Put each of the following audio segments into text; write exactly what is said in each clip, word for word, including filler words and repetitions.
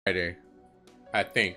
Friday, I think.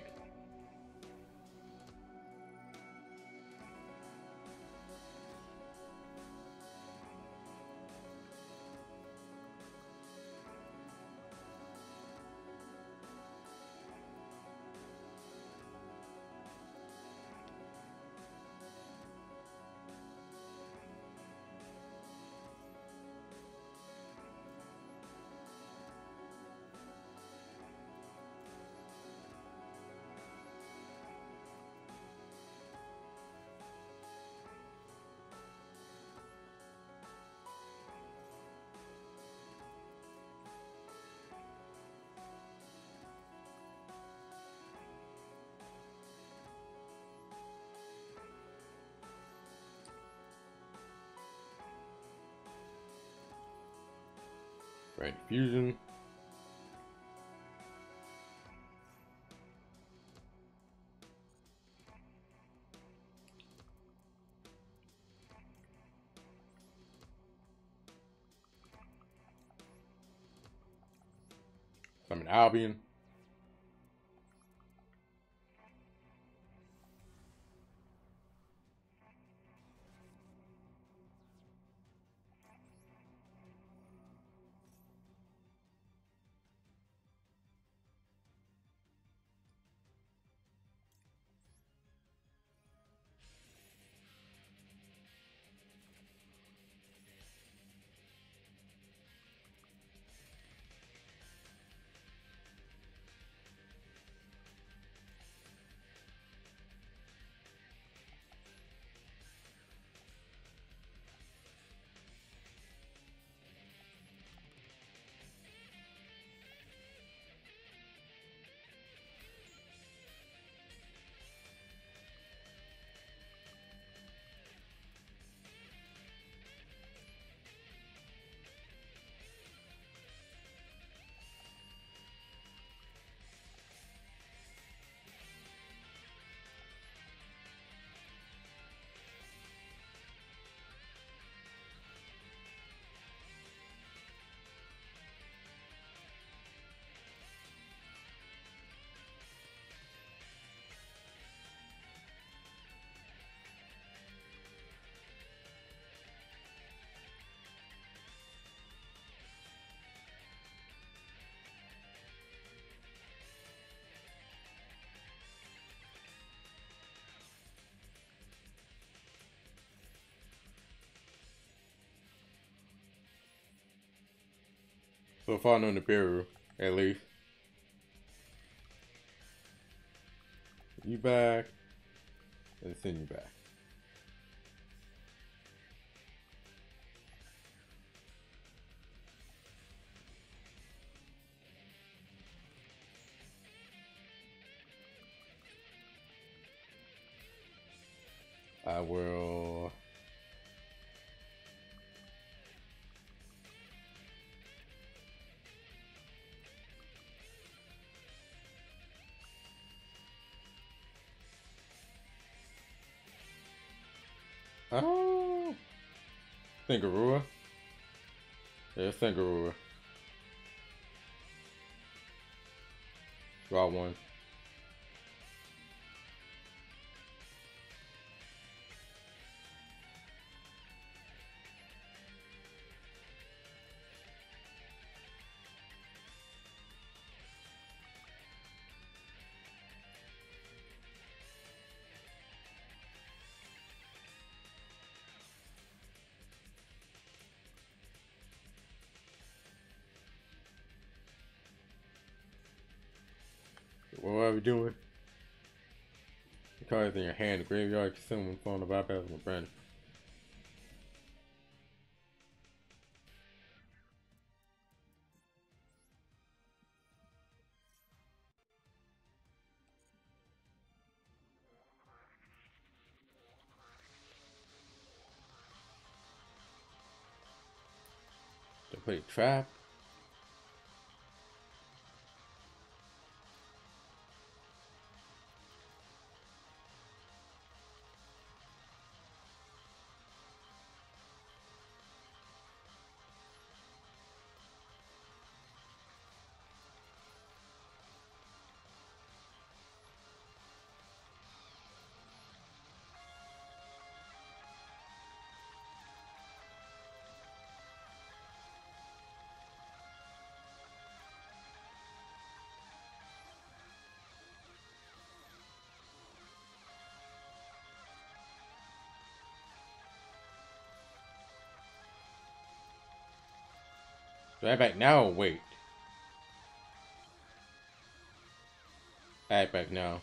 Right, fusion. Summon Albion. So far, no Nibiru, at least. You back, and send you back. I will. Oh, Thingarua. Yeah, Thingarua. Draw one. What are we doing? The cards in your hand, the graveyard, consume one phone, the bypass, and brand. They play trap. Add back now or wait? Add back now.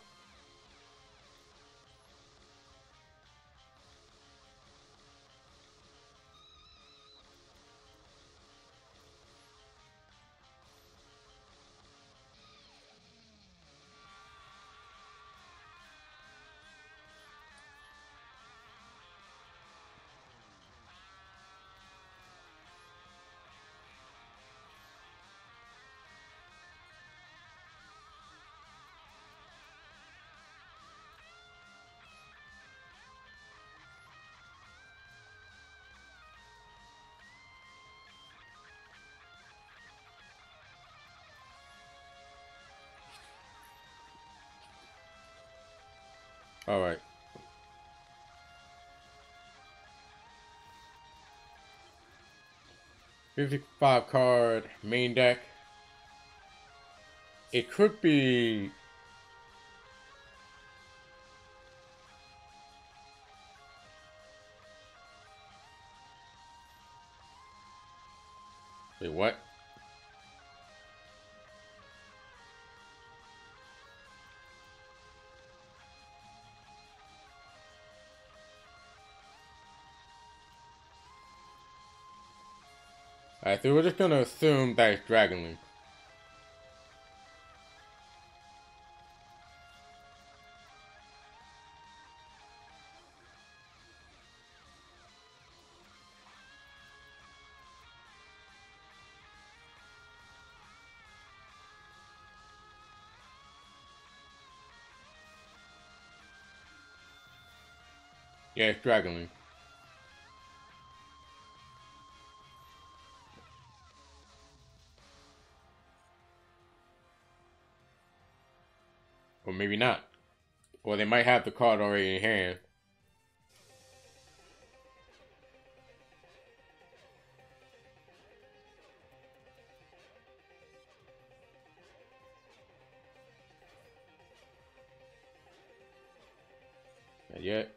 All right. fifty-five card main deck. It could be. Wait, what? Alright, so we're just gonna assume that it's Dragon Link. Yeah, it's Dragon Link. Or maybe not. Or they might have the card already in hand. Not yet.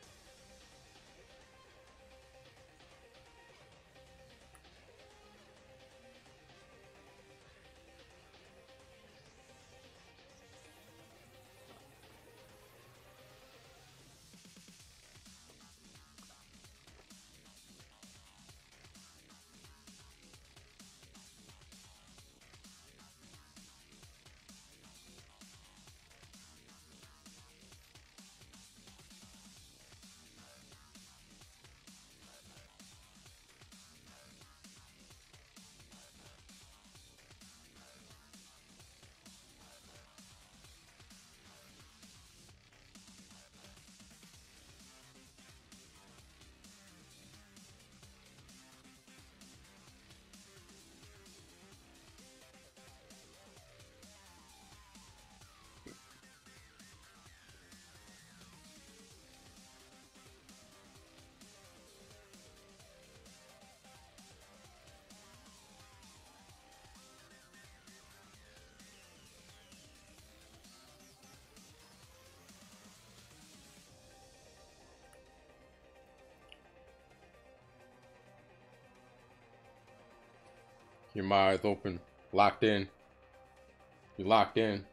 Keep my eyes open. Locked in. You locked in.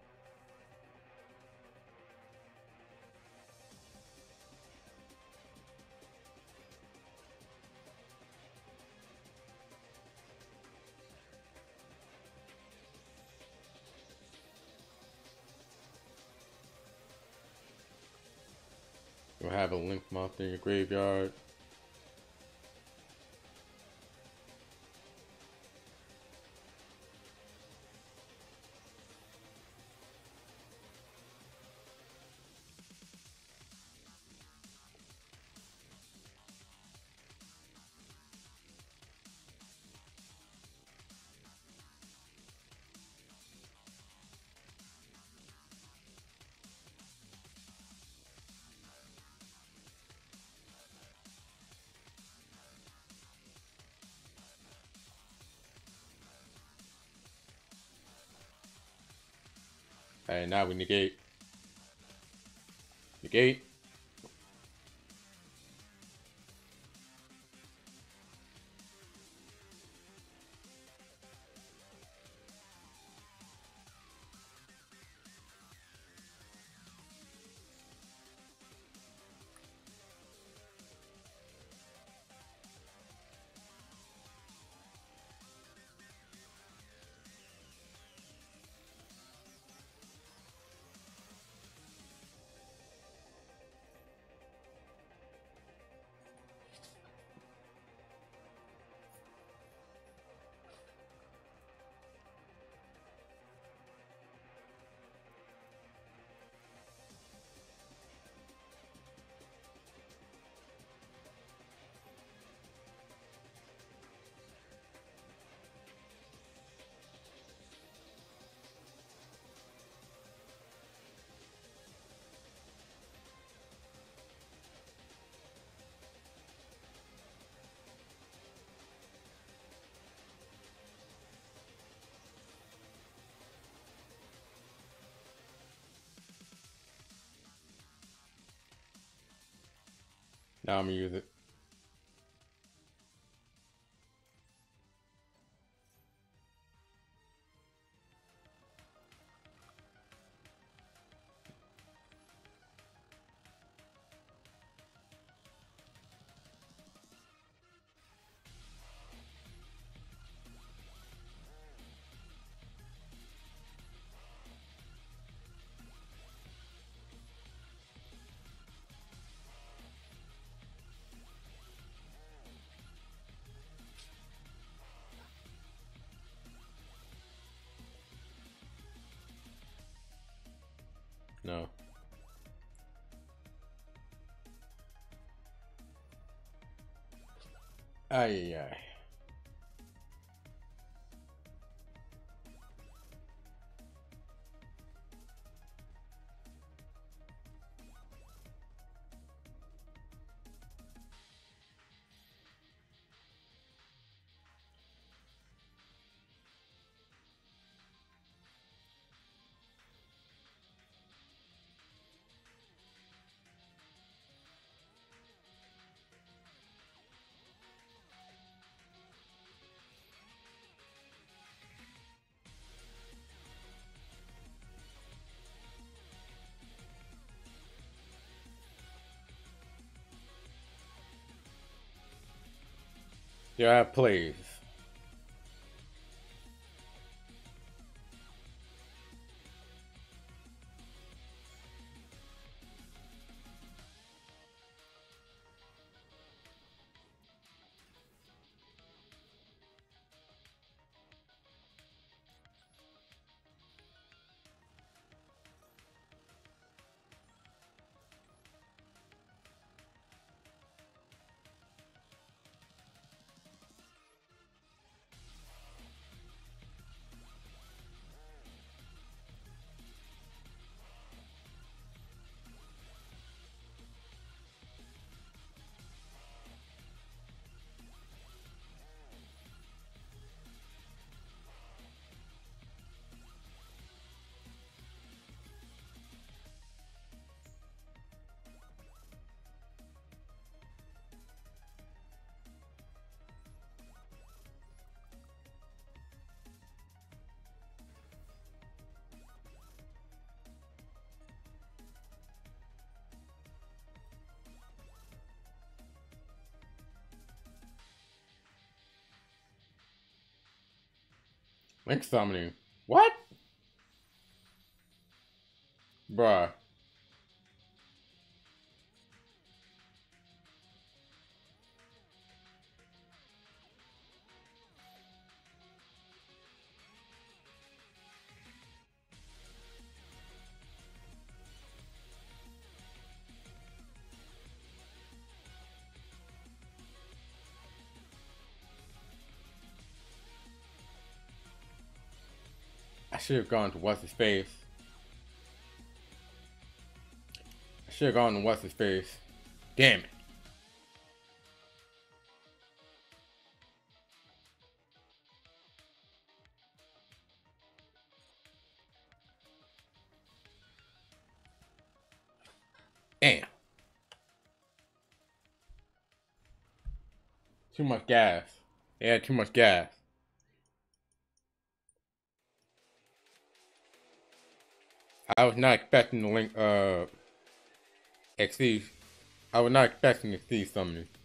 You'll have a Link monster in your graveyard. Alright, now we negate. Negate. Now I'm gonna use it. No. Ay, ay, ay. Yeah, please. Link summoning. What? Bruh. I should have gone to what's his face. I should have gone to what's his face. Damn it. Damn. Too much gas. They had too much gas. I was not expecting the link, uh, X C. I was not expecting to see something.